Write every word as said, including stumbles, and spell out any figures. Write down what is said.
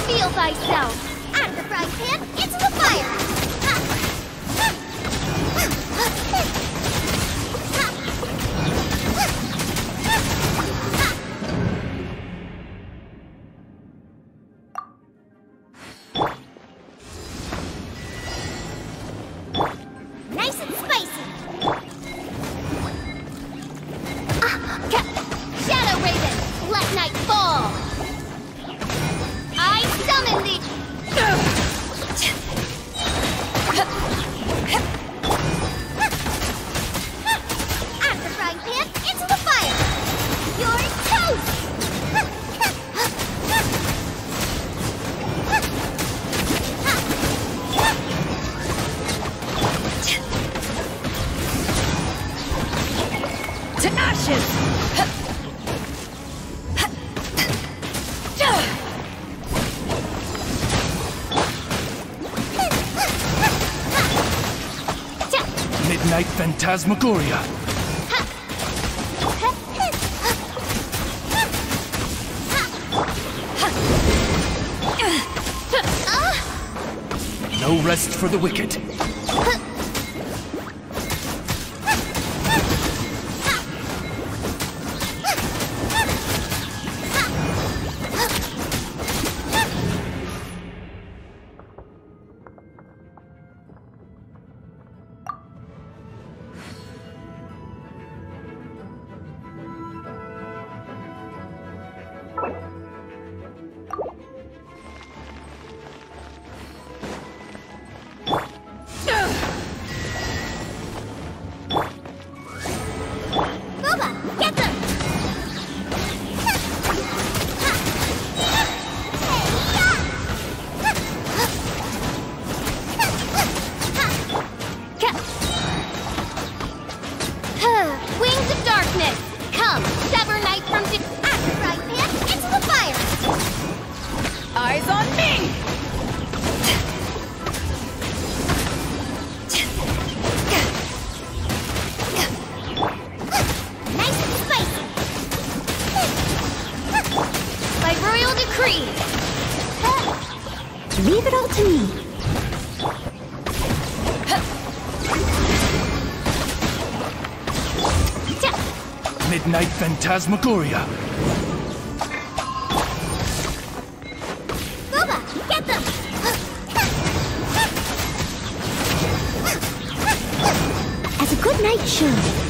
Reveal thyself! Out of the frying pan, into the fire! Nice and spicy! Shadow Raven, let night fall! I summon thee! Out of the frying pan, into the fire! You're toast! To ashes! Midnight Phantasmagoria. No rest for the wicked. Eyes on me! Nice and spicy! By royal decree! Leave it all to me! Midnight Phantasmagoria. Get them! As a good knight should.